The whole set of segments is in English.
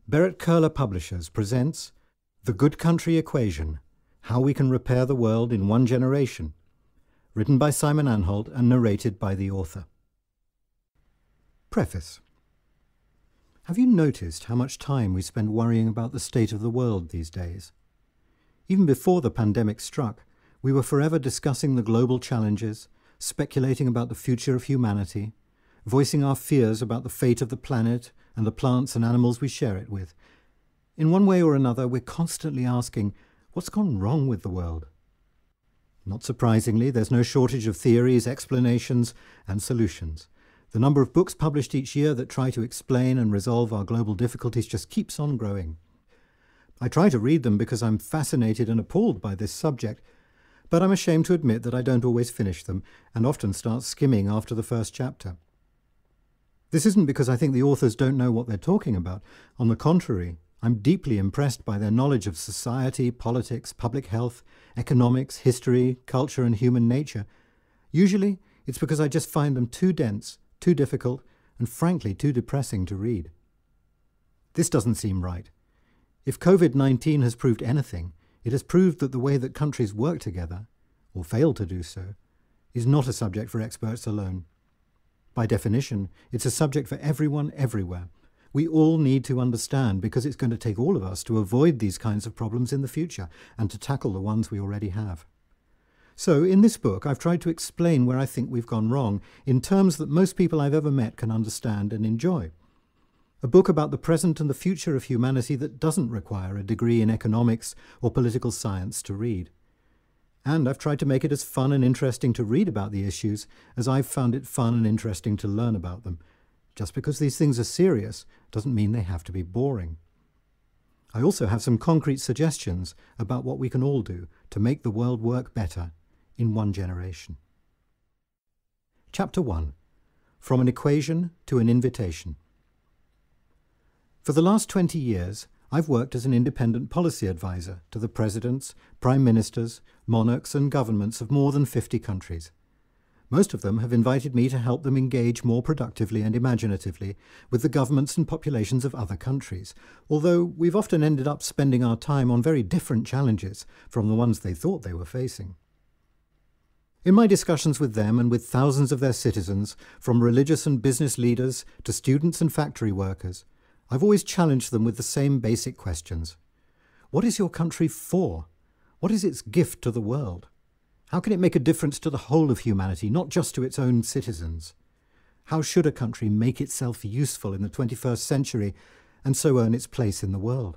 Beret-Curler Publishers presents The Good Country Equation, How We Can Repair the World in One Generation, written by Simon Anholt and narrated by the author. Preface. Have you noticed how much time we spend worrying about the state of the world these days? Even before the pandemic struck, we were forever discussing the global challenges, speculating about the future of humanity, voicing our fears about the fate of the planet and the plants and animals we share it with. In one way or another, we're constantly asking, what's gone wrong with the world? Not surprisingly, there's no shortage of theories, explanations, and solutions. The number of books published each year that try to explain and resolve our global difficulties just keeps on growing. I try to read them because I'm fascinated and appalled by this subject, but I'm ashamed to admit that I don't always finish them and often start skimming after the first chapter. This isn't because I think the authors don't know what they're talking about. On the contrary, I'm deeply impressed by their knowledge of society, politics, public health, economics, history, culture, and human nature. Usually, it's because I just find them too dense, too difficult, and frankly too depressing to read. This doesn't seem right. If COVID-19 has proved anything, it has proved that the way that countries work together, or fail to do so, is not a subject for experts alone. By definition, it's a subject for everyone, everywhere. We all need to understand because it's going to take all of us to avoid these kinds of problems in the future and to tackle the ones we already have. So, in this book, I've tried to explain where I think we've gone wrong in terms that most people I've ever met can understand and enjoy. A book about the present and the future of humanity that doesn't require a degree in economics or political science to read. And I've tried to make it as fun and interesting to read about the issues as I've found it fun and interesting to learn about them. Just because these things are serious doesn't mean they have to be boring. I also have some concrete suggestions about what we can all do to make the world work better in one generation. Chapter 1. From an Equation to an Invitation. For the last 20 years, I've worked as an independent policy advisor to the presidents, prime ministers, monarchs and governments of more than 50 countries. Most of them have invited me to help them engage more productively and imaginatively with the governments and populations of other countries, although we've often ended up spending our time on very different challenges from the ones they thought they were facing. In my discussions with them and with thousands of their citizens, from religious and business leaders to students and factory workers, I've always challenged them with the same basic questions. What is your country for? What is its gift to the world? How can it make a difference to the whole of humanity, not just to its own citizens? How should a country make itself useful in the 21st century and so earn its place in the world?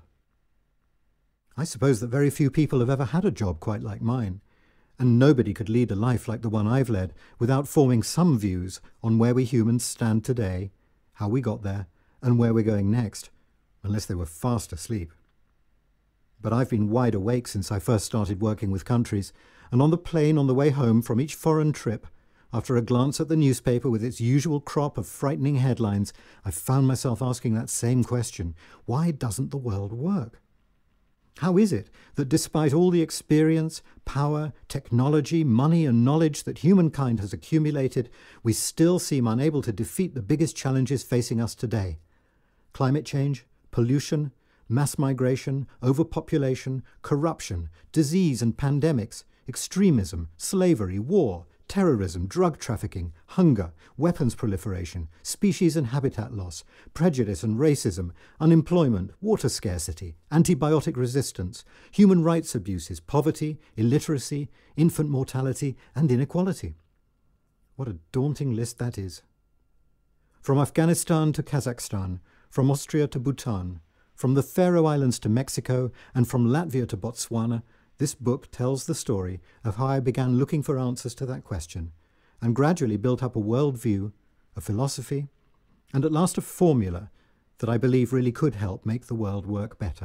I suppose that very few people have ever had a job quite like mine, and nobody could lead a life like the one I've led without forming some views on where we humans stand today, how we got there, and where we're going next, unless they were fast asleep. But I've been wide awake since I first started working with countries, and on the plane on the way home from each foreign trip, after a glance at the newspaper with its usual crop of frightening headlines, I found myself asking that same question: why doesn't the world work? How is it that despite all the experience, power, technology, money and knowledge that humankind has accumulated, we still seem unable to defeat the biggest challenges facing us today? Climate change, pollution, mass migration, overpopulation, corruption, disease and pandemics, extremism, slavery, war, terrorism, drug trafficking, hunger, weapons proliferation, species and habitat loss, prejudice and racism, unemployment, water scarcity, antibiotic resistance, human rights abuses, poverty, illiteracy, infant mortality, and inequality. What a daunting list that is. From Afghanistan to Kazakhstan, from Austria to Bhutan, from the Faroe Islands to Mexico, and from Latvia to Botswana, this book tells the story of how I began looking for answers to that question, and gradually built up a worldview, a philosophy, and at last a formula that I believe really could help make the world work better.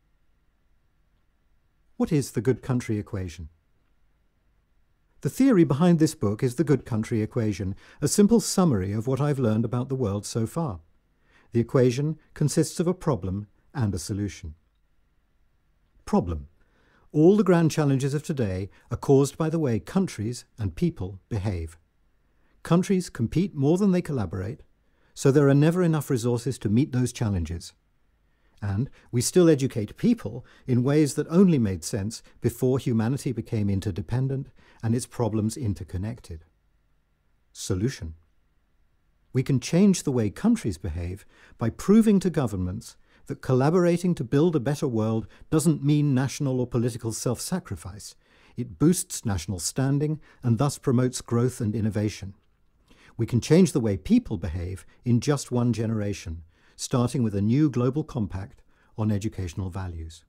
What is the Good Country Equation? The theory behind this book is the Good Country Equation, a simple summary of what I've learned about the world so far. The equation consists of a problem and a solution. Problem. All the grand challenges of today are caused by the way countries and people behave. Countries compete more than they collaborate, so there are never enough resources to meet those challenges. And we still educate people in ways that only made sense before humanity became interdependent and its problems interconnected. Solution. We can change the way countries behave by proving to governments that collaborating to build a better world doesn't mean national or political self-sacrifice. It boosts national standing and thus promotes growth and innovation. We can change the way people behave in just one generation, starting with a new global compact on educational values.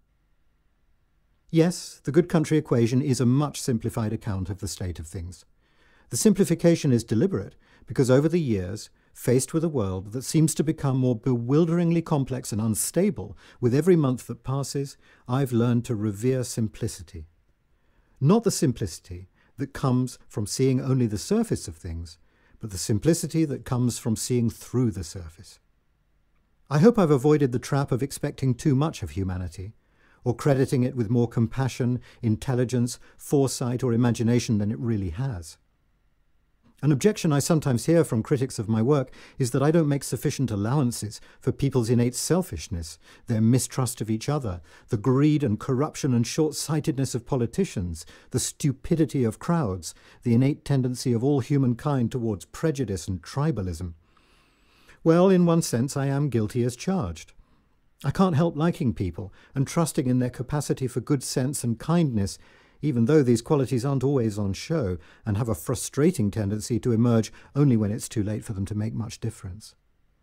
Yes, the good country equation is a much simplified account of the state of things. The simplification is deliberate because over the years, faced with a world that seems to become more bewilderingly complex and unstable with every month that passes, I've learned to revere simplicity. Not the simplicity that comes from seeing only the surface of things, but the simplicity that comes from seeing through the surface. I hope I've avoided the trap of expecting too much of humanity, or crediting it with more compassion, intelligence, foresight, or imagination than it really has. An objection I sometimes hear from critics of my work is that I don't make sufficient allowances for people's innate selfishness, their mistrust of each other, the greed and corruption and short-sightedness of politicians, the stupidity of crowds, the innate tendency of all humankind towards prejudice and tribalism. Well, in one sense, I am guilty as charged. I can't help liking people and trusting in their capacity for good sense and kindness, even though these qualities aren't always on show and have a frustrating tendency to emerge only when it's too late for them to make much difference.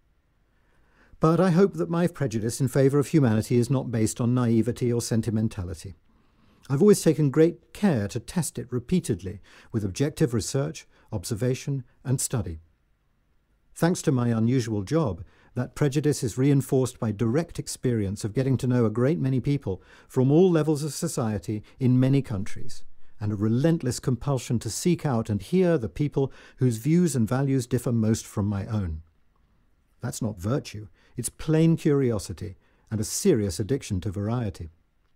But I hope that my prejudice in favour of humanity is not based on naivety or sentimentality. I've always taken great care to test it repeatedly with objective research, observation, and study. Thanks to my unusual job, that prejudice is reinforced by direct experience of getting to know a great many people from all levels of society in many countries, and a relentless compulsion to seek out and hear the people whose views and values differ most from my own. That's not virtue, it's plain curiosity and a serious addiction to variety.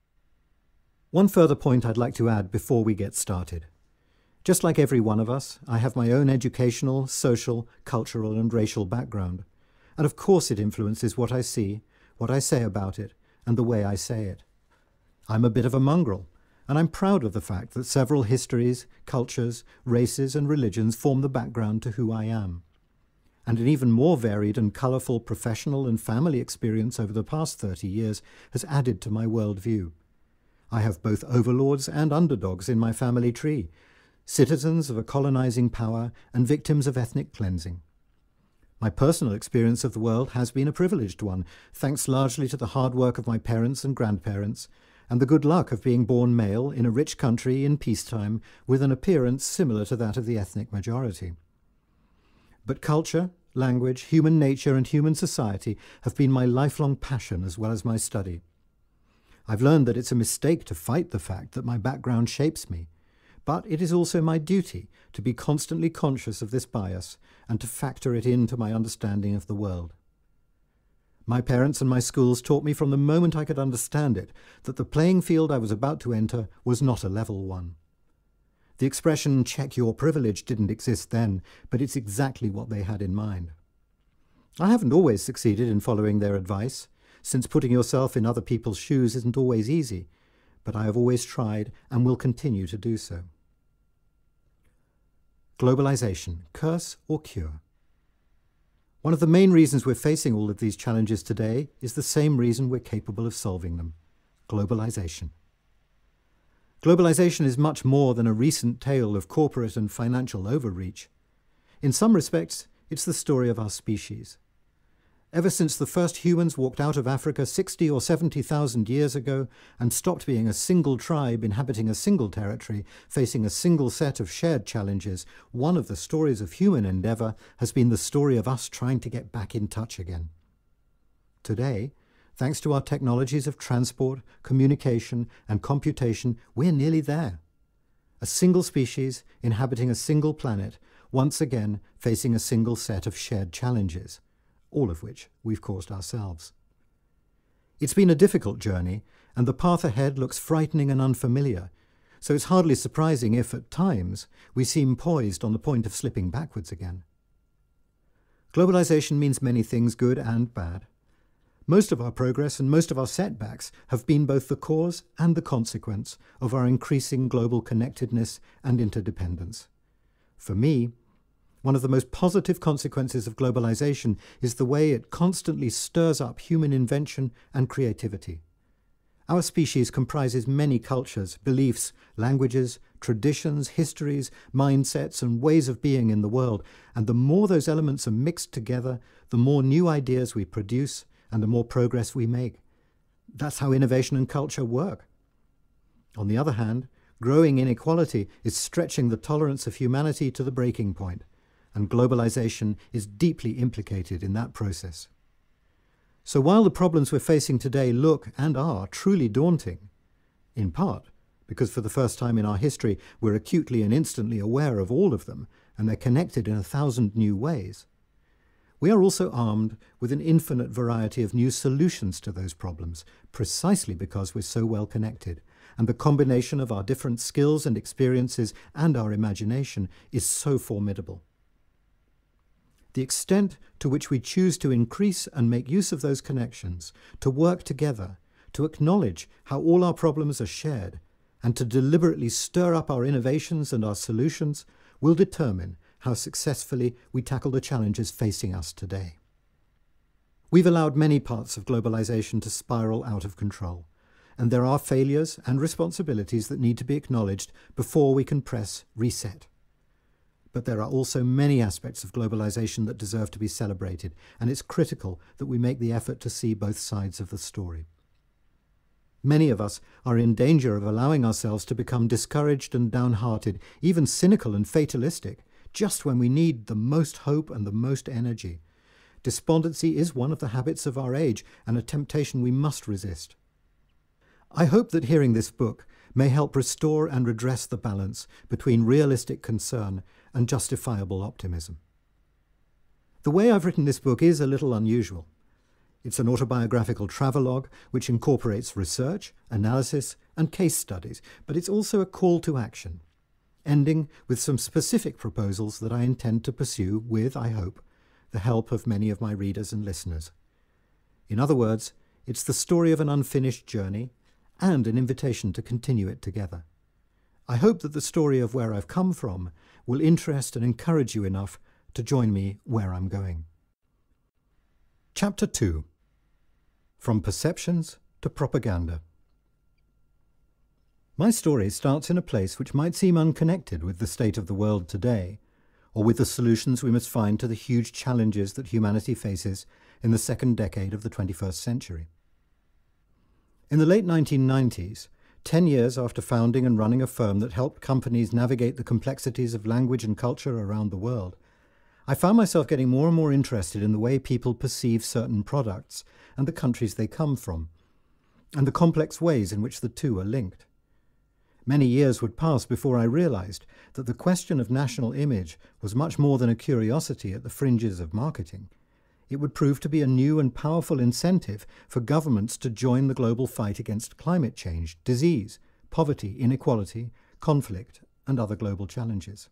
One further point I'd like to add before we get started. Just like every one of us, I have my own educational, social, cultural, and racial background. And of course it influences what I see, what I say about it, and the way I say it. I'm a bit of a mongrel, and I'm proud of the fact that several histories, cultures, races, and religions form the background to who I am. And an even more varied and colourful professional and family experience over the past 30 years has added to my worldview. I have both overlords and underdogs in my family tree, citizens of a colonising power and victims of ethnic cleansing. My personal experience of the world has been a privileged one, thanks largely to the hard work of my parents and grandparents, and the good luck of being born male in a rich country in peacetime with an appearance similar to that of the ethnic majority. But culture, language, human nature, and human society have been my lifelong passion as well as my study. I've learned that it's a mistake to fight the fact that my background shapes me, but it is also my duty to be constantly conscious of this bias and to factor it into my understanding of the world. My parents and my schools taught me from the moment I could understand it that the playing field I was about to enter was not a level one. The expression "check your privilege" didn't exist then, but it's exactly what they had in mind. I haven't always succeeded in following their advice, since putting yourself in other people's shoes isn't always easy, but I have always tried and will continue to do so. Globalization, curse or cure? One of the main reasons we're facing all of these challenges today is the same reason we're capable of solving them: globalization. Globalization is much more than a recent tale of corporate and financial overreach. In some respects, it's the story of our species. Ever since the first humans walked out of Africa 60 or 70,000 years ago and stopped being a single tribe inhabiting a single territory, facing a single set of shared challenges, one of the stories of human endeavour has been the story of us trying to get back in touch again. Today, thanks to our technologies of transport, communication, and computation, we're nearly there. A single species inhabiting a single planet, once again facing a single set of shared challenges, all of which we've caused ourselves. It's been a difficult journey, and the path ahead looks frightening and unfamiliar, so it's hardly surprising if, at times, we seem poised on the point of slipping backwards again. Globalization means many things, good and bad. Most of our progress and most of our setbacks have been both the cause and the consequence of our increasing global connectedness and interdependence. For me, one of the most positive consequences of globalization is the way it constantly stirs up human invention and creativity. Our species comprises many cultures, beliefs, languages, traditions, histories, mindsets, and ways of being in the world, and the more those elements are mixed together, the more new ideas we produce and the more progress we make. That's how innovation and culture work. On the other hand, growing inequality is stretching the tolerance of humanity to the breaking point, and globalization is deeply implicated in that process. So while the problems we're facing today look and are truly daunting, in part because for the first time in our history we're acutely and instantly aware of all of them, and they're connected in 1,000 new ways, we are also armed with an infinite variety of new solutions to those problems, precisely because we're so well connected, and the combination of our different skills and experiences and our imagination is so formidable. The extent to which we choose to increase and make use of those connections, to work together, to acknowledge how all our problems are shared, and to deliberately stir up our innovations and our solutions will determine how successfully we tackle the challenges facing us today. We've allowed many parts of globalization to spiral out of control, and there are failures and responsibilities that need to be acknowledged before we can press reset. But there are also many aspects of globalization that deserve to be celebrated, and it's critical that we make the effort to see both sides of the story. Many of us are in danger of allowing ourselves to become discouraged and downhearted, even cynical and fatalistic, just when we need the most hope and the most energy. Despondency is one of the habits of our age, and a temptation we must resist. I hope that hearing this book may help restore and redress the balance between realistic concern and justifiable optimism. The way I've written this book is a little unusual. It's an autobiographical travelogue which incorporates research, analysis, and case studies, but it's also a call to action, ending with some specific proposals that I intend to pursue with, I hope, the help of many of my readers and listeners. In other words, it's the story of an unfinished journey and an invitation to continue it together. I hope that the story of where I've come from will interest and encourage you enough to join me where I'm going. Chapter 2. From Perceptions to Propaganda. My story starts in a place which might seem unconnected with the state of the world today, or with the solutions we must find to the huge challenges that humanity faces in the second decade of the 21st century. In the late 1990s, 10 years after founding and running a firm that helped companies navigate the complexities of language and culture around the world, I found myself getting more and more interested in the way people perceive certain products and the countries they come from, and the complex ways in which the two are linked. Many years would pass before I realized that the question of national image was much more than a curiosity at the fringes of marketing. It would prove to be a new and powerful incentive for governments to join the global fight against climate change, disease, poverty, inequality, conflict, and other global challenges.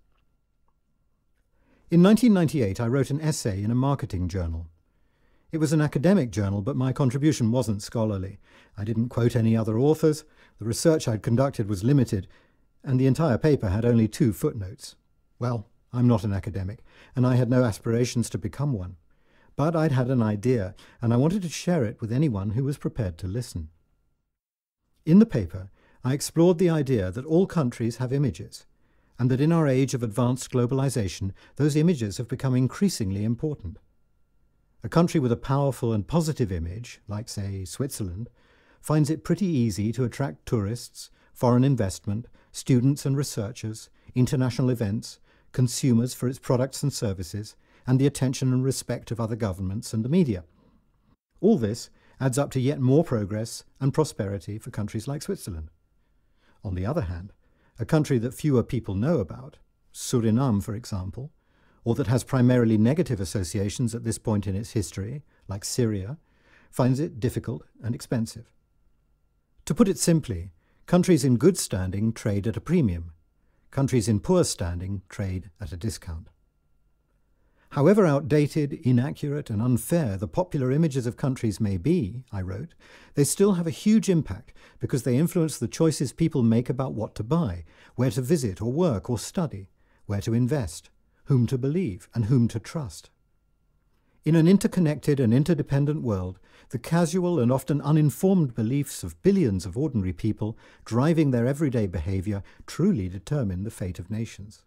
In 1998, I wrote an essay in a marketing journal. It was an academic journal, but my contribution wasn't scholarly. I didn't quote any other authors, the research I'd conducted was limited, and the entire paper had only 2 footnotes. Well, I'm not an academic, and I had no aspirations to become one. But I'd had an idea, and I wanted to share it with anyone who was prepared to listen. In the paper, I explored the idea that all countries have images, and that in our age of advanced globalization, those images have become increasingly important. A country with a powerful and positive image, like, say, Switzerland, finds it pretty easy to attract tourists, foreign investment, students and researchers, international events, consumers for its products and services, and the attention and respect of other governments and the media. All this adds up to yet more progress and prosperity for countries like Switzerland. On the other hand, a country that fewer people know about, Suriname for example, or that has primarily negative associations at this point in its history, like Syria, finds it difficult and expensive. To put it simply, countries in good standing trade at a premium. Countries in poor standing trade at a discount. However outdated, inaccurate, and unfair the popular images of countries may be, I wrote, they still have a huge impact because they influence the choices people make about what to buy, where to visit or work or study, where to invest, whom to believe, and whom to trust. In an interconnected and interdependent world, the casual and often uninformed beliefs of billions of ordinary people driving their everyday behavior truly determine the fate of nations.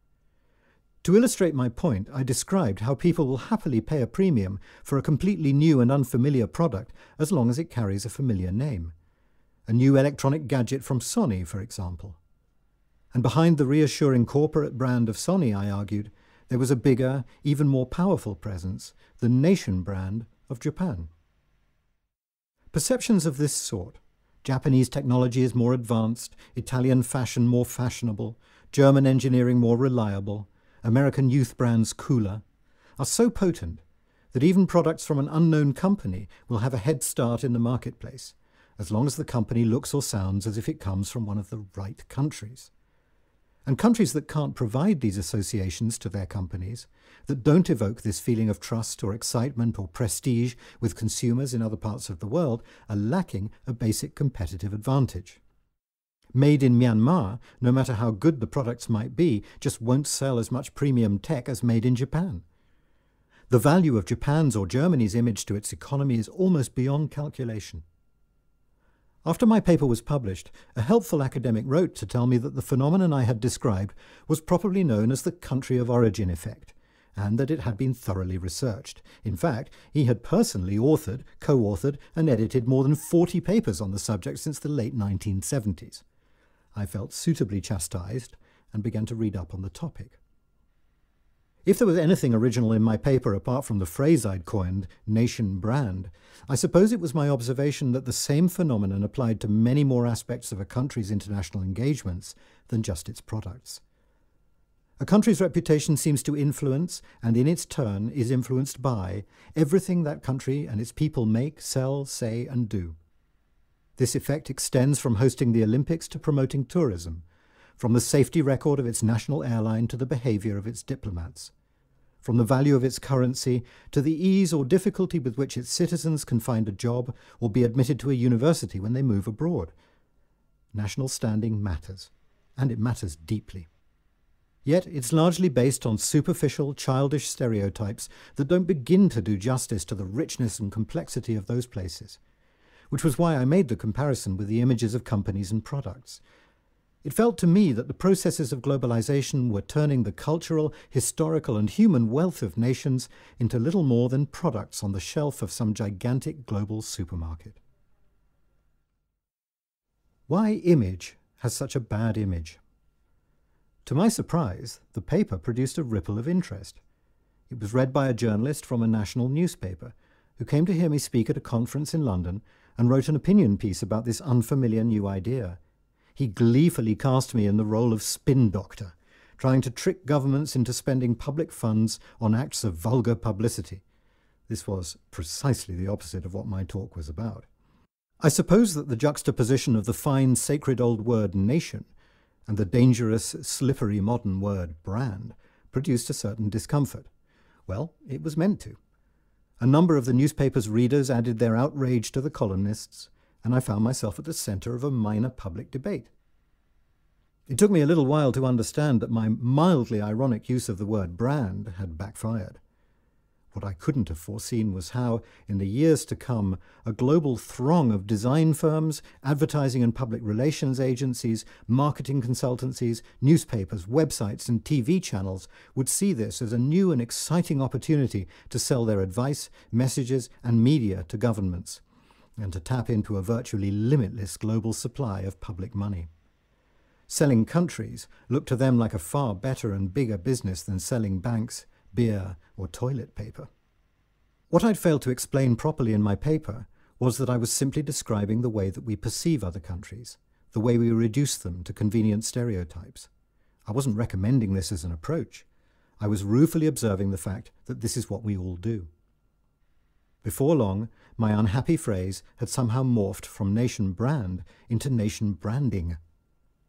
To illustrate my point, I described how people will happily pay a premium for a completely new and unfamiliar product as long as it carries a familiar name. A new electronic gadget from Sony, for example. And behind the reassuring corporate brand of Sony, I argued, there was a bigger, even more powerful presence, the nation brand of Japan. Perceptions of this sort, Japanese technology is more advanced, Italian fashion more fashionable, German engineering more reliable, American youth brands cooler, are so potent that even products from an unknown company will have a head start in the marketplace, as long as the company looks or sounds as if it comes from one of the right countries. And countries that can't provide these associations to their companies, that don't evoke this feeling of trust or excitement or prestige with consumers in other parts of the world, are lacking a basic competitive advantage. Made in Myanmar, no matter how good the products might be, just won't sell as much premium tech as made in Japan. The value of Japan's or Germany's image to its economy is almost beyond calculation. After my paper was published, a helpful academic wrote to tell me that the phenomenon I had described was properly known as the country of origin effect, and that it had been thoroughly researched. In fact, he had personally authored, co-authored, and edited more than 40 papers on the subject since the late 1970s. I felt suitably chastised and began to read up on the topic. If there was anything original in my paper apart from the phrase I'd coined, nation brand, I suppose it was my observation that the same phenomenon applied to many more aspects of a country's international engagements than just its products. A country's reputation seems to influence, and in its turn is influenced by, everything that country and its people make, sell, say, and do. This effect extends from hosting the Olympics to promoting tourism, from the safety record of its national airline to the behavior of its diplomats, from the value of its currency to the ease or difficulty with which its citizens can find a job or be admitted to a university when they move abroad. National standing matters, and it matters deeply. Yet it's largely based on superficial, childish stereotypes that don't begin to do justice to the richness and complexity of those places, which was why I made the comparison with the images of companies and products. It felt to me that the processes of globalization were turning the cultural, historical, and human wealth of nations into little more than products on the shelf of some gigantic global supermarket. Why image has such a bad image? To my surprise, the paper produced a ripple of interest. It was read by a journalist from a national newspaper who came to hear me speak at a conference in London and wrote an opinion piece about this unfamiliar new idea. He gleefully cast me in the role of spin doctor, trying to trick governments into spending public funds on acts of vulgar publicity. This was precisely the opposite of what my talk was about. I suppose that the juxtaposition of the fine, sacred old word nation and the dangerous, slippery modern word brand produced a certain discomfort. Well, it was meant to. A number of the newspaper's readers added their outrage to the columnists, and I found myself at the centre of a minor public debate. It took me a little while to understand that my mildly ironic use of the word brand had backfired. What I couldn't have foreseen was how, in the years to come, a global throng of design firms, advertising and public relations agencies, marketing consultancies, newspapers, websites, and TV channels would see this as a new and exciting opportunity to sell their advice, messages, and media to governments, and to tap into a virtually limitless global supply of public money. Selling countries looked to them like a far better and bigger business than selling banks, beer, or toilet paper. What I'd failed to explain properly in my paper was that I was simply describing the way that we perceive other countries, the way we reduce them to convenient stereotypes. I wasn't recommending this as an approach. I was ruefully observing the fact that this is what we all do. Before long, my unhappy phrase had somehow morphed from nation brand into nation branding.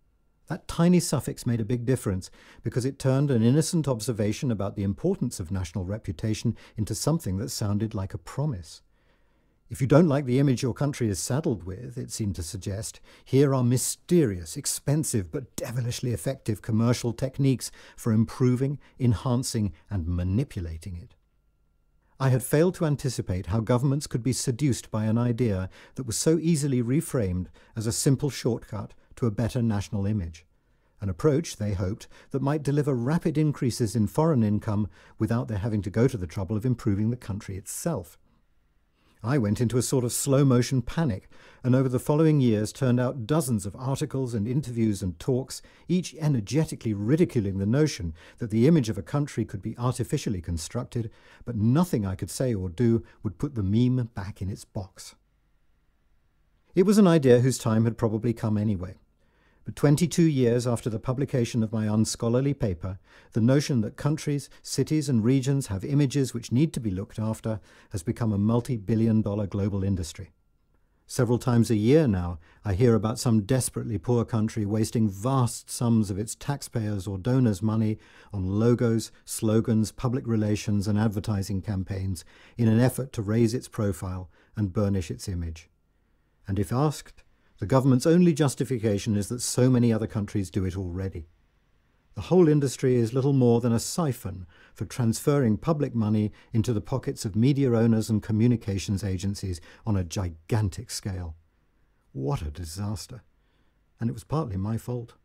That tiny suffix made a big difference because it turned an innocent observation about the importance of national reputation into something that sounded like a promise. If you don't like the image your country is saddled with, it seemed to suggest, here are mysterious, expensive, but devilishly effective commercial techniques for improving, enhancing, and manipulating it. I had failed to anticipate how governments could be seduced by an idea that was so easily reframed as a simple shortcut to a better national image, an approach, they hoped, that might deliver rapid increases in foreign income without their having to go to the trouble of improving the country itself. I went into a sort of slow-motion panic, and over the following years turned out dozens of articles and interviews and talks, each energetically ridiculing the notion that the image of a country could be artificially constructed, but nothing I could say or do would put the meme back in its box. It was an idea whose time had probably come anyway. But 22 years after the publication of my unscholarly paper, the notion that countries, cities and regions have images which need to be looked after has become a multi-billion-dollar global industry. Several times a year now, I hear about some desperately poor country wasting vast sums of its taxpayers' or donors' money on logos, slogans, public relations and advertising campaigns in an effort to raise its profile and burnish its image. And if asked, the government's only justification is that so many other countries do it already. The whole industry is little more than a siphon for transferring public money into the pockets of media owners and communications agencies on a gigantic scale. What a disaster! And it was partly my fault.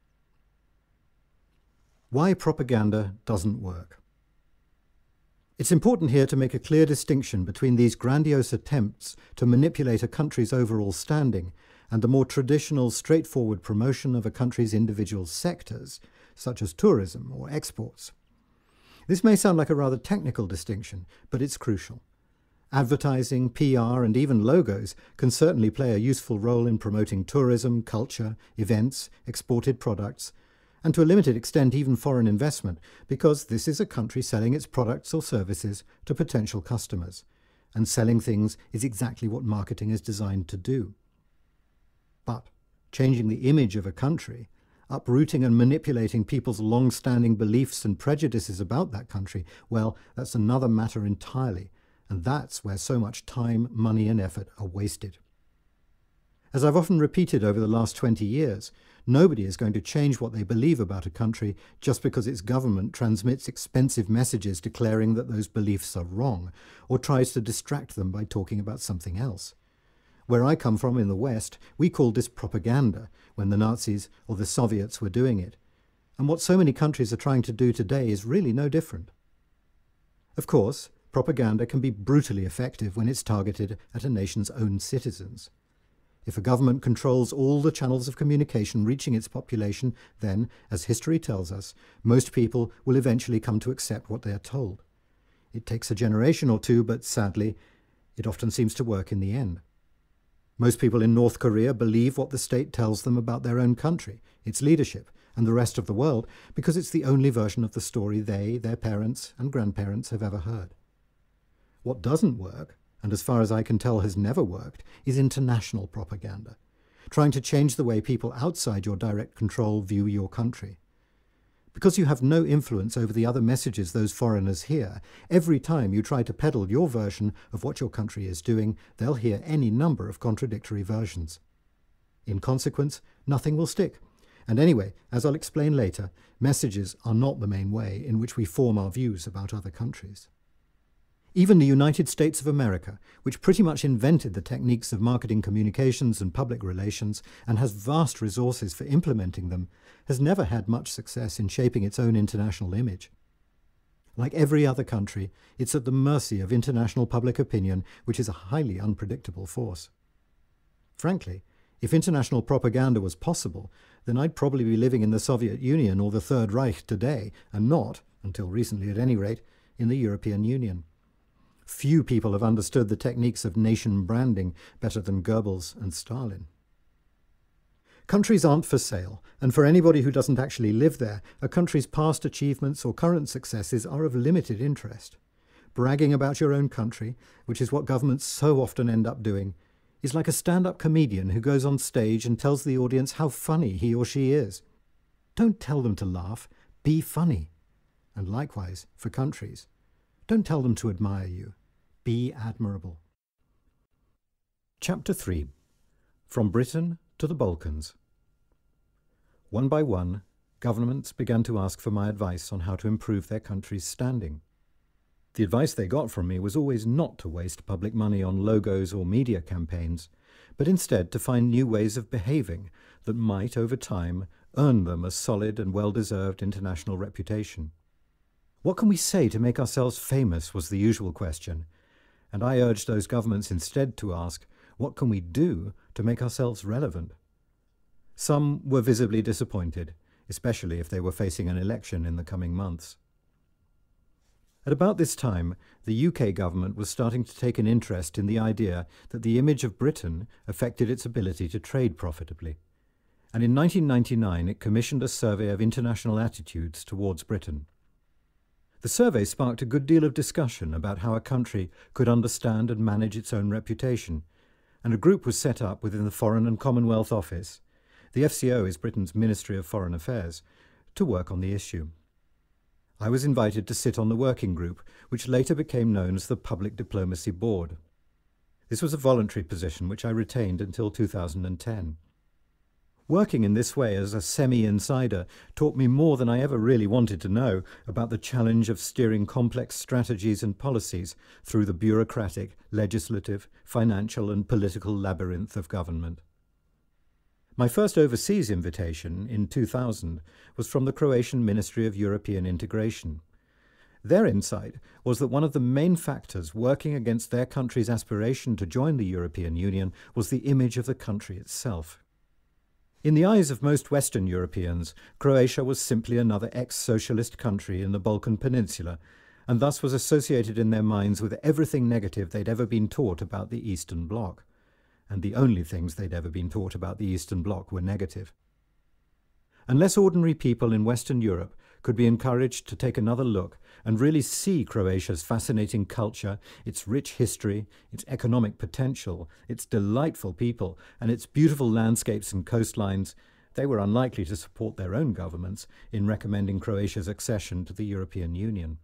Why propaganda doesn't work. It's important here to make a clear distinction between these grandiose attempts to manipulate a country's overall standing and the more traditional, straightforward promotion of a country's individual sectors, such as tourism or exports. This may sound like a rather technical distinction, but it's crucial. Advertising, PR, and even logos can certainly play a useful role in promoting tourism, culture, events, exported products, and to a limited extent even foreign investment, because this is a country selling its products or services to potential customers, and selling things is exactly what marketing is designed to do. But changing the image of a country, uprooting and manipulating people's long-standing beliefs and prejudices about that country, well, that's another matter entirely, and that's where so much time, money and effort are wasted. As I've often repeated over the last 20 years, nobody is going to change what they believe about a country just because its government transmits expensive messages declaring that those beliefs are wrong, or tries to distract them by talking about something else. Where I come from in the West, we called this propaganda when the Nazis or the Soviets were doing it. And what so many countries are trying to do today is really no different. Of course, propaganda can be brutally effective when it's targeted at a nation's own citizens. If a government controls all the channels of communication reaching its population, then, as history tells us, most people will eventually come to accept what they are told. It takes a generation or two, but sadly, it often seems to work in the end. Most people in North Korea believe what the state tells them about their own country, its leadership, and the rest of the world, because it's the only version of the story they, their parents, and grandparents have ever heard. What doesn't work, and as far as I can tell has never worked, is international propaganda, trying to change the way people outside your direct control view your country. Because you have no influence over the other messages those foreigners hear, every time you try to peddle your version of what your country is doing, they'll hear any number of contradictory versions. In consequence, nothing will stick. And anyway, as I'll explain later, messages are not the main way in which we form our views about other countries. Even the United States of America, which pretty much invented the techniques of marketing communications and public relations and has vast resources for implementing them, has never had much success in shaping its own international image. Like every other country, it's at the mercy of international public opinion, which is a highly unpredictable force. Frankly, if international propaganda was possible, then I'd probably be living in the Soviet Union or the Third Reich today, and not, until recently at any rate, in the European Union. Few people have understood the techniques of nation branding better than Goebbels and Stalin. Countries aren't for sale, and for anybody who doesn't actually live there, a country's past achievements or current successes are of limited interest. Bragging about your own country, which is what governments so often end up doing, is like a stand-up comedian who goes on stage and tells the audience how funny he or she is. Don't tell them to laugh. Be funny. And likewise for countries. Don't tell them to admire you. Be admirable. Chapter 3. From Britain to the Balkans. One by one, governments began to ask for my advice on how to improve their country's standing. The advice they got from me was always not to waste public money on logos or media campaigns, but instead to find new ways of behaving that might, over time, earn them a solid and well-deserved international reputation. What can we say to make ourselves famous was the usual question, and I urged those governments instead to ask, what can we do to make ourselves relevant? Some were visibly disappointed, especially if they were facing an election in the coming months. At about this time, the UK government was starting to take an interest in the idea that the image of Britain affected its ability to trade profitably. And in 1999 it commissioned a survey of international attitudes towards Britain. The survey sparked a good deal of discussion about how a country could understand and manage its own reputation, and a group was set up within the Foreign and Commonwealth Office, the FCO is Britain's Ministry of Foreign Affairs, to work on the issue. I was invited to sit on the working group, which later became known as the Public Diplomacy Board. This was a voluntary position which I retained until 2010. Working in this way as a semi-insider taught me more than I ever really wanted to know about the challenge of steering complex strategies and policies through the bureaucratic, legislative, financial and political labyrinth of government. My first overseas invitation, in 2000, was from the Croatian Ministry of European Integration. Their insight was that one of the main factors working against their country's aspiration to join the European Union was the image of the country itself. In the eyes of most Western Europeans, Croatia was simply another ex-socialist country in the Balkan Peninsula, and thus was associated in their minds with everything negative they'd ever been taught about the Eastern Bloc. And the only things they'd ever been taught about the Eastern Bloc were negative. Unless ordinary people in Western Europe could be encouraged to take another look and really see Croatia's fascinating culture, its rich history, its economic potential, its delightful people, and its beautiful landscapes and coastlines, they were unlikely to support their own governments in recommending Croatia's accession to the European Union.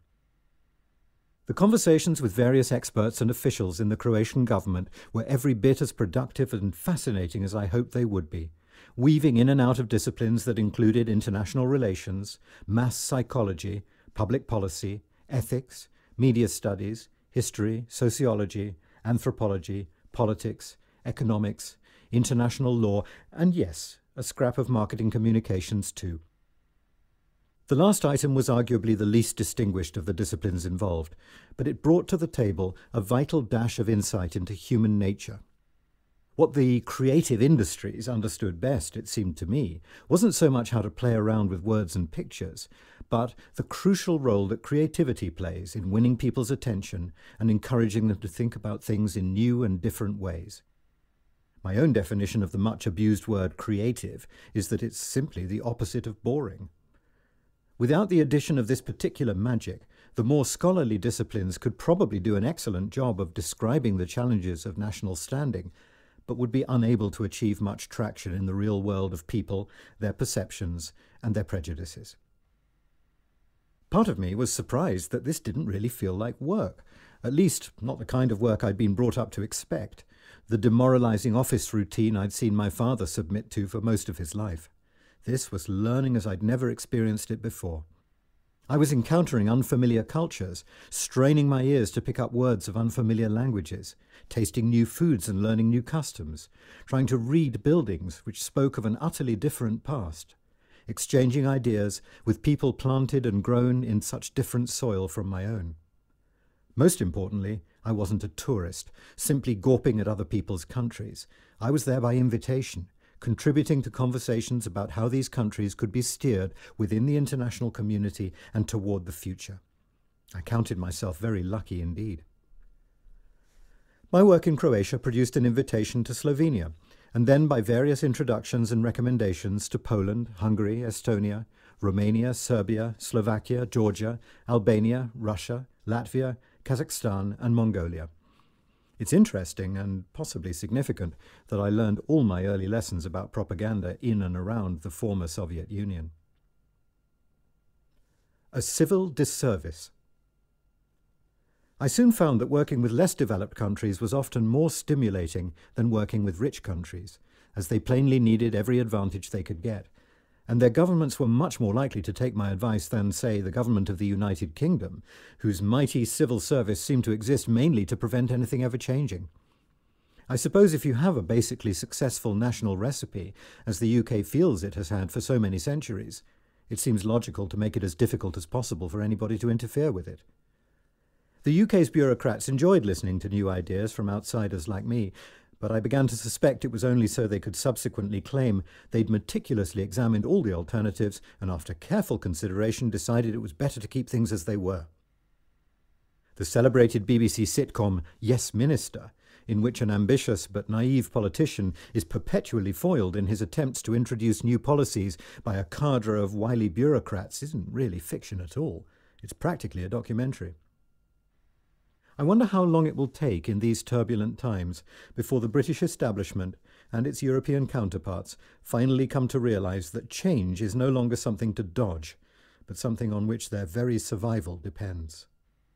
The conversations with various experts and officials in the Croatian government were every bit as productive and fascinating as I hoped they would be, weaving in and out of disciplines that included international relations, mass psychology, public policy, ethics, media studies, history, sociology, anthropology, politics, economics, international law, and yes, a scrap of marketing communications too. The last item was arguably the least distinguished of the disciplines involved, but it brought to the table a vital dash of insight into human nature. What the creative industries understood best, it seemed to me, wasn't so much how to play around with words and pictures, but the crucial role that creativity plays in winning people's attention and encouraging them to think about things in new and different ways. My own definition of the much-abused word creative is that it's simply the opposite of boring. Without the addition of this particular magic, the more scholarly disciplines could probably do an excellent job of describing the challenges of national standing, but would be unable to achieve much traction in the real world of people, their perceptions, and their prejudices. Part of me was surprised that this didn't really feel like work, at least not the kind of work I'd been brought up to expect, the demoralizing office routine I'd seen my father submit to for most of his life. This was learning as I'd never experienced it before. I was encountering unfamiliar cultures, straining my ears to pick up words of unfamiliar languages, tasting new foods and learning new customs, trying to read buildings which spoke of an utterly different past, exchanging ideas with people planted and grown in such different soil from my own. Most importantly, I wasn't a tourist, simply gawping at other people's countries. I was there by invitation, contributing to conversations about how these countries could be steered within the international community and toward the future. I counted myself very lucky indeed. My work in Croatia produced an invitation to Slovenia, and then by various introductions and recommendations to Poland, Hungary, Estonia, Romania, Serbia, Slovakia, Georgia, Albania, Russia, Latvia, Kazakhstan, and Mongolia. It's interesting and possibly significant that I learned all my early lessons about propaganda in and around the former Soviet Union. A civil disservice. I soon found that working with less developed countries was often more stimulating than working with rich countries, as they plainly needed every advantage they could get, and their governments were much more likely to take my advice than, say, the government of the United Kingdom, whose mighty civil service seemed to exist mainly to prevent anything ever changing. I suppose if you have a basically successful national recipe, as the UK feels it has had for so many centuries, it seems logical to make it as difficult as possible for anybody to interfere with it. The UK's bureaucrats enjoyed listening to new ideas from outsiders like me, but I began to suspect it was only so they could subsequently claim they'd meticulously examined all the alternatives and after careful consideration decided it was better to keep things as they were. The celebrated BBC sitcom Yes Minister, in which an ambitious but naive politician is perpetually foiled in his attempts to introduce new policies by a cadre of wily bureaucrats, isn't really fiction at all. It's practically a documentary. I wonder how long it will take in these turbulent times before the British establishment and its European counterparts finally come to realise that change is no longer something to dodge, but something on which their very survival depends.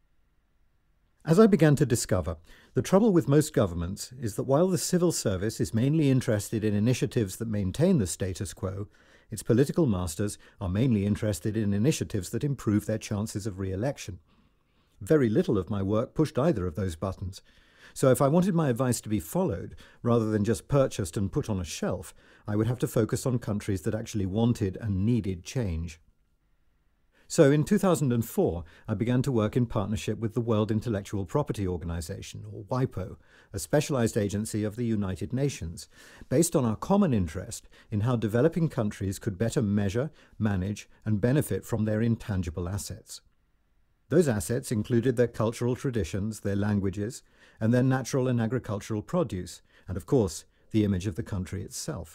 As I began to discover, the trouble with most governments is that while the civil service is mainly interested in initiatives that maintain the status quo, its political masters are mainly interested in initiatives that improve their chances of re-election. Very little of my work pushed either of those buttons, so if I wanted my advice to be followed, rather than just purchased and put on a shelf, I would have to focus on countries that actually wanted and needed change. So in 2004, I began to work in partnership with the World Intellectual Property Organization, or WIPO, a specialized agency of the United Nations, based on our common interest in how developing countries could better measure, manage, and benefit from their intangible assets. Those assets included their cultural traditions, their languages, and their natural and agricultural produce, and of course, the image of the country itself.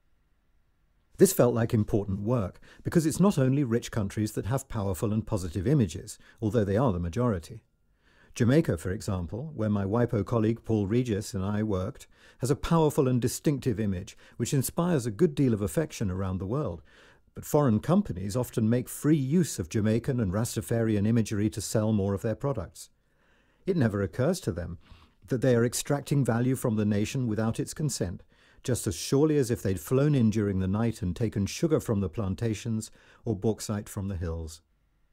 This felt like important work, because it's not only rich countries that have powerful and positive images, although they are the majority. Jamaica, for example, where my WIPO colleague Paul Regis and I worked, has a powerful and distinctive image which inspires a good deal of affection around the world, but foreign companies often make free use of Jamaican and Rastafarian imagery to sell more of their products. It never occurs to them that they are extracting value from the nation without its consent, just as surely as if they'd flown in during the night and taken sugar from the plantations or bauxite from the hills.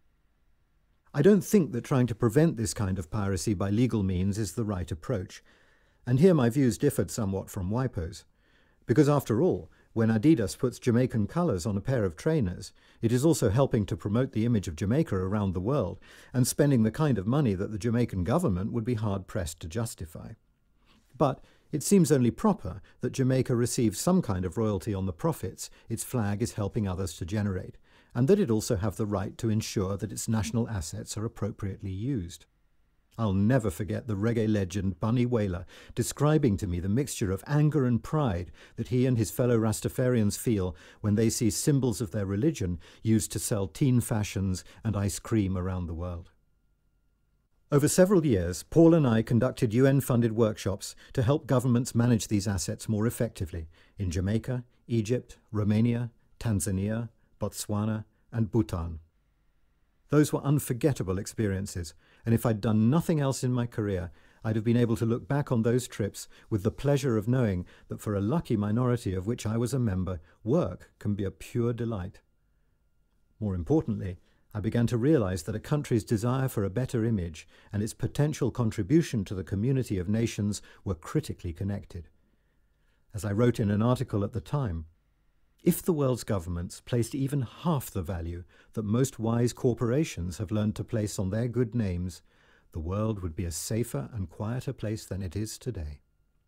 I don't think that trying to prevent this kind of piracy by legal means is the right approach, and here my views differed somewhat from WIPO's, because after all, when Adidas puts Jamaican colours on a pair of trainers, it is also helping to promote the image of Jamaica around the world and spending the kind of money that the Jamaican government would be hard-pressed to justify. But it seems only proper that Jamaica receives some kind of royalty on the profits its flag is helping others to generate, and that it also have the right to ensure that its national assets are appropriately used. I'll never forget the reggae legend Bunny Wailer describing to me the mixture of anger and pride that he and his fellow Rastafarians feel when they see symbols of their religion used to sell teen fashions and ice cream around the world. Over several years, Paul and I conducted UN-funded workshops to help governments manage these assets more effectively in Jamaica, Egypt, Romania, Tanzania, Botswana, and Bhutan. Those were unforgettable experiences, and if I'd done nothing else in my career, I'd have been able to look back on those trips with the pleasure of knowing that for a lucky minority of which I was a member, work can be a pure delight. More importantly, I began to realize that a country's desire for a better image and its potential contribution to the community of nations were critically connected. As I wrote in an article at the time, if the world's governments placed even half the value that most wise corporations have learned to place on their good names, the world would be a safer and quieter place than it is today.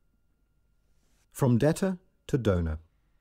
From debtor to donor.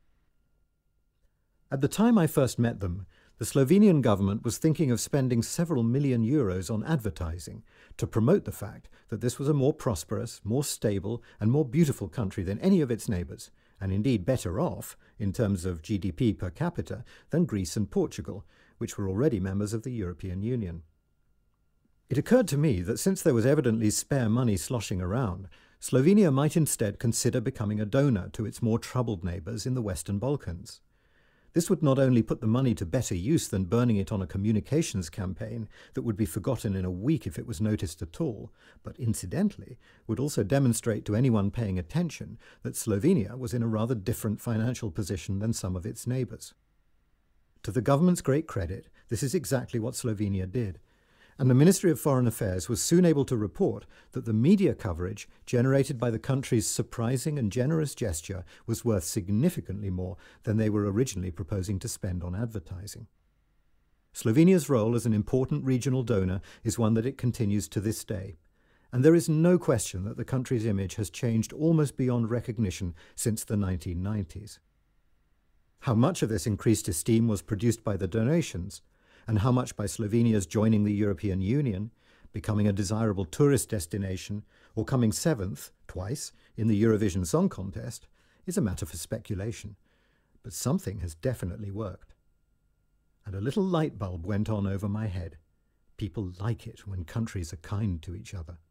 At the time I first met them, the Slovenian government was thinking of spending several million euros on advertising to promote the fact that this was a more prosperous, more stable, and more beautiful country than any of its neighbours, and indeed better off, in terms of GDP per capita, than Greece and Portugal, which were already members of the European Union. It occurred to me that since there was evidently spare money sloshing around, Slovenia might instead consider becoming a donor to its more troubled neighbours in the Western Balkans. This would not only put the money to better use than burning it on a communications campaign that would be forgotten in a week if it was noticed at all, but incidentally would also demonstrate to anyone paying attention that Slovenia was in a rather different financial position than some of its neighbours. To the government's great credit, this is exactly what Slovenia did, and the Ministry of Foreign Affairs was soon able to report that the media coverage generated by the country's surprising and generous gesture was worth significantly more than they were originally proposing to spend on advertising. Slovenia's role as an important regional donor is one that it continues to this day, and there is no question that the country's image has changed almost beyond recognition since the 1990s. How much of this increased esteem was produced by the donations, and how much by Slovenia's joining the European Union, becoming a desirable tourist destination, or coming seventh, twice, in the Eurovision Song Contest, is a matter for speculation. But something has definitely worked. And a little light bulb went on over my head. People like it when countries are kind to each other.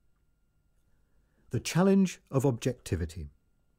The challenge of objectivity.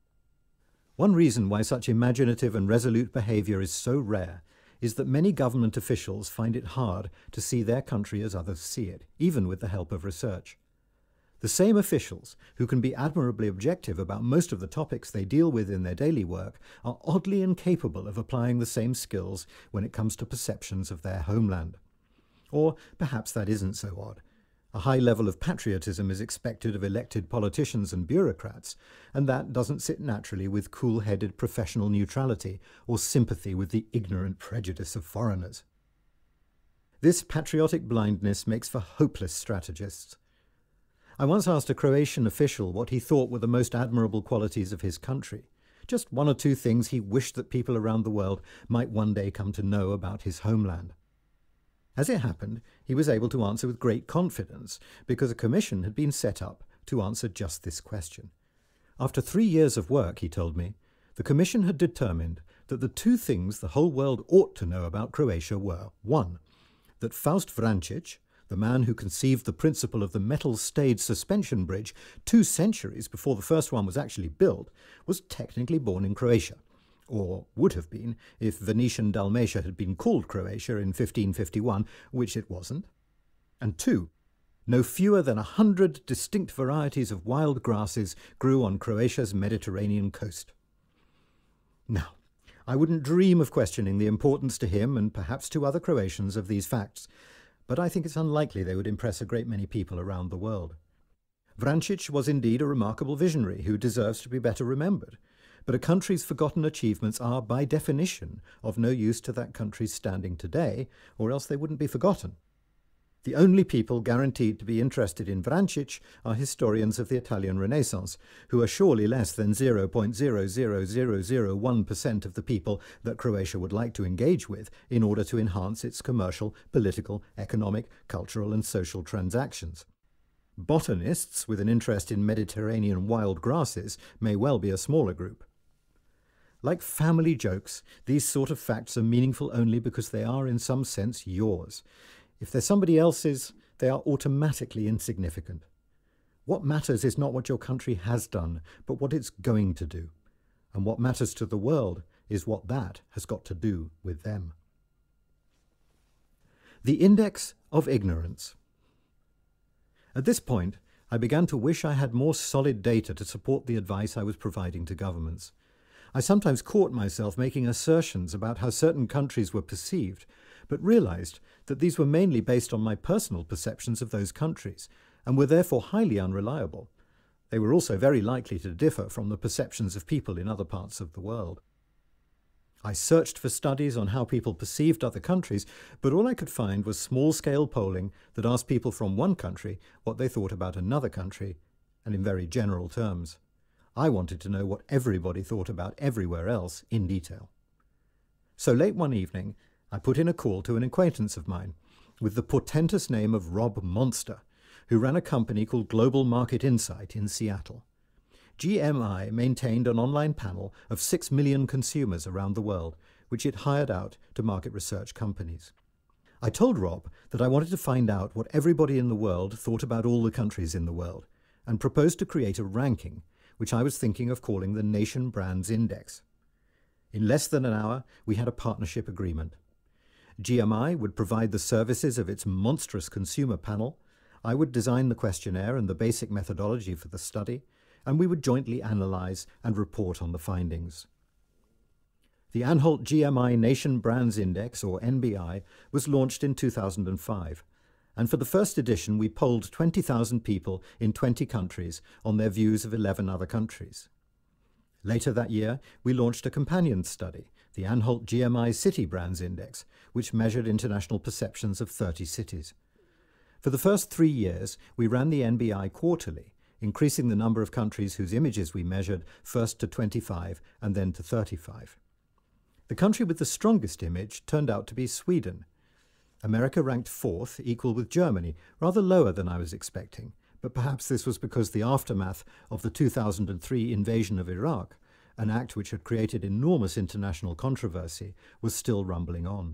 One reason why such imaginative and resolute behaviour is so rare is that many government officials find it hard to see their country as others see it, even with the help of research. The same officials, who can be admirably objective about most of the topics they deal with in their daily work, are oddly incapable of applying the same skills when it comes to perceptions of their homeland. Or perhaps that isn't so odd. A high level of patriotism is expected of elected politicians and bureaucrats, and that doesn't sit naturally with cool-headed professional neutrality or sympathy with the ignorant prejudice of foreigners. This patriotic blindness makes for hopeless strategists. I once asked a Croatian official what he thought were the most admirable qualities of his country, just one or two things he wished that people around the world might one day come to know about his homeland. As it happened, he was able to answer with great confidence because a commission had been set up to answer just this question. After 3 years of work, he told me, the commission had determined that the two things the whole world ought to know about Croatia were, 1, that Faust Vrancic, the man who conceived the principle of the metal-stayed suspension bridge 2 centuries before the first one was actually built, was technically born in Croatia, or would have been if Venetian Dalmatia had been called Croatia in 1551, which it wasn't. And 2, no fewer than 100 distinct varieties of wild grasses grew on Croatia's Mediterranean coast. Now, I wouldn't dream of questioning the importance to him and perhaps to other Croatians of these facts, but I think it's unlikely they would impress a great many people around the world. Vrancic was indeed a remarkable visionary who deserves to be better remembered, but a country's forgotten achievements are, by definition, of no use to that country's standing today, or else they wouldn't be forgotten. The only people guaranteed to be interested in Vrancic are historians of the Italian Renaissance, who are surely less than 0.00001% of the people that Croatia would like to engage with in order to enhance its commercial, political, economic, cultural and social transactions. Botanists with an interest in Mediterranean wild grasses may well be a smaller group. Like family jokes, these sort of facts are meaningful only because they are in some sense yours. If they're somebody else's, they are automatically insignificant. What matters is not what your country has done, but what it's going to do. And what matters to the world is what that has got to do with them. The Index of Ignorance. At this point, I began to wish I had more solid data to support the advice I was providing to governments. I sometimes caught myself making assertions about how certain countries were perceived, but realized that these were mainly based on my personal perceptions of those countries, and were therefore highly unreliable. They were also very likely to differ from the perceptions of people in other parts of the world. I searched for studies on how people perceived other countries, but all I could find was small-scale polling that asked people from one country what they thought about another country, and in very general terms. I wanted to know what everybody thought about everywhere else in detail. So late one evening, I put in a call to an acquaintance of mine with the portentous name of Rob Monster, who ran a company called Global Market Insight in Seattle. GMI maintained an online panel of 6 million consumers around the world, which it hired out to market research companies. I told Rob that I wanted to find out what everybody in the world thought about all the countries in the world, and proposed to create a ranking, which I was thinking of calling the Nation Brands Index. In less than an hour, we had a partnership agreement. GMI would provide the services of its monstrous consumer panel, I would design the questionnaire and the basic methodology for the study, and we would jointly analyze and report on the findings. The Anholt GMI Nation Brands Index, or NBI, was launched in 2005, and for the first edition we polled 20,000 people in 20 countries on their views of 11 other countries. Later that year, we launched a companion study, the Anholt GMI City Brands Index, which measured international perceptions of 30 cities. For the first 3 years, we ran the NBI quarterly, increasing the number of countries whose images we measured first to 25 and then to 35. The country with the strongest image turned out to be Sweden. America ranked 4th, equal with Germany, rather lower than I was expecting, but perhaps this was because the aftermath of the 2003 invasion of Iraq, an act which had created enormous international controversy, was still rumbling on.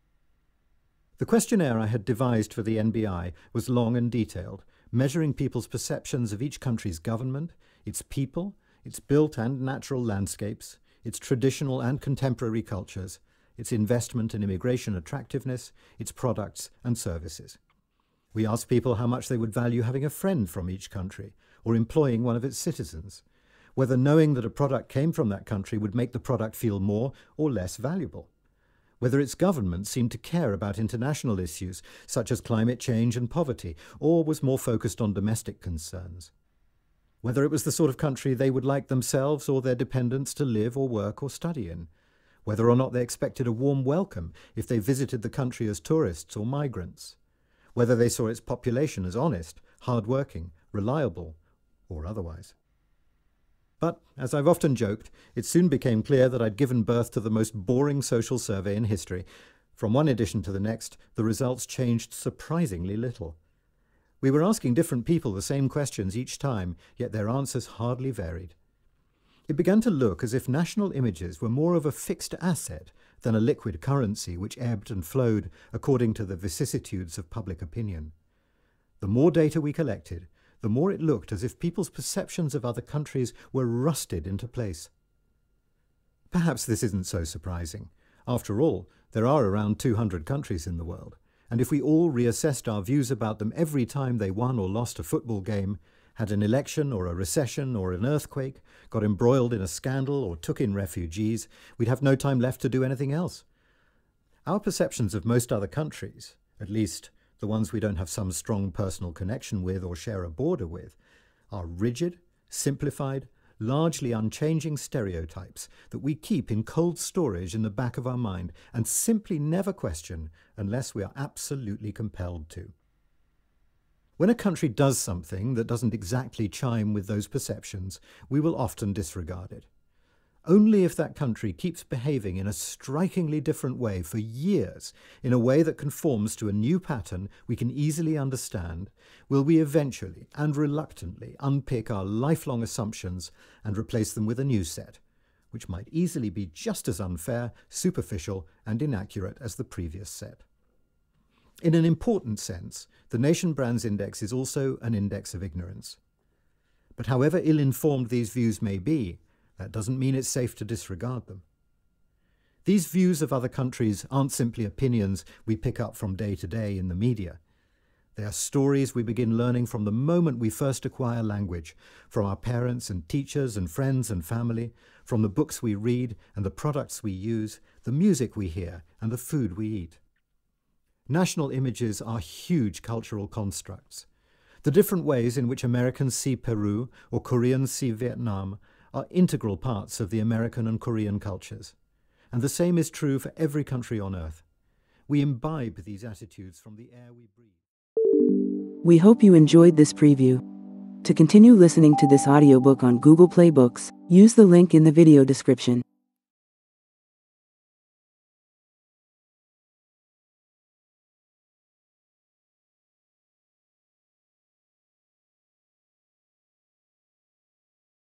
The questionnaire I had devised for the NBI was long and detailed, measuring people's perceptions of each country's government, its people, its built and natural landscapes, its traditional and contemporary cultures, its investment and immigration attractiveness, its products and services. We asked people how much they would value having a friend from each country, or employing one of its citizens, whether knowing that a product came from that country would make the product feel more or less valuable, whether its government seemed to care about international issues such as climate change and poverty, or was more focused on domestic concerns, whether it was the sort of country they would like themselves or their dependents to live or work or study in, whether or not they expected a warm welcome if they visited the country as tourists or migrants, whether they saw its population as honest, hard-working, reliable, or otherwise. But, as I've often joked, it soon became clear that I'd given birth to the most boring social survey in history. From one edition to the next, the results changed surprisingly little. We were asking different people the same questions each time, yet their answers hardly varied. It began to look as if national images were more of a fixed asset than a liquid currency which ebbed and flowed according to the vicissitudes of public opinion. The more data we collected, the more it looked as if people's perceptions of other countries were rusted into place. Perhaps this isn't so surprising. After all, there are around 200 countries in the world, and if we all reassessed our views about them every time they won or lost a football game, had an election or a recession or an earthquake, got embroiled in a scandal or took in refugees, we'd have no time left to do anything else. Our perceptions of most other countries, at least the ones we don't have some strong personal connection with or share a border with, are rigid, simplified, largely unchanging stereotypes that we keep in cold storage in the back of our mind and simply never question unless we are absolutely compelled to. When a country does something that doesn't exactly chime with those perceptions, we will often disregard it. Only if that country keeps behaving in a strikingly different way for years, in a way that conforms to a new pattern we can easily understand, will we eventually and reluctantly unpick our lifelong assumptions and replace them with a new set, which might easily be just as unfair, superficial, and inaccurate as the previous set. In an important sense, the Nation Brands Index is also an index of ignorance. But however ill-informed these views may be, that doesn't mean it's safe to disregard them. These views of other countries aren't simply opinions we pick up from day to day in the media. They are stories we begin learning from the moment we first acquire language, from our parents and teachers and friends and family, from the books we read and the products we use, the music we hear and the food we eat. National images are huge cultural constructs. The different ways in which Americans see Peru or Koreans see Vietnam are integral parts of the American and Korean cultures, and the same is true for every country on Earth. We imbibe these attitudes from the air we breathe. We hope you enjoyed this preview. To continue listening to this audiobook on Google Play Books, use the link in the video description.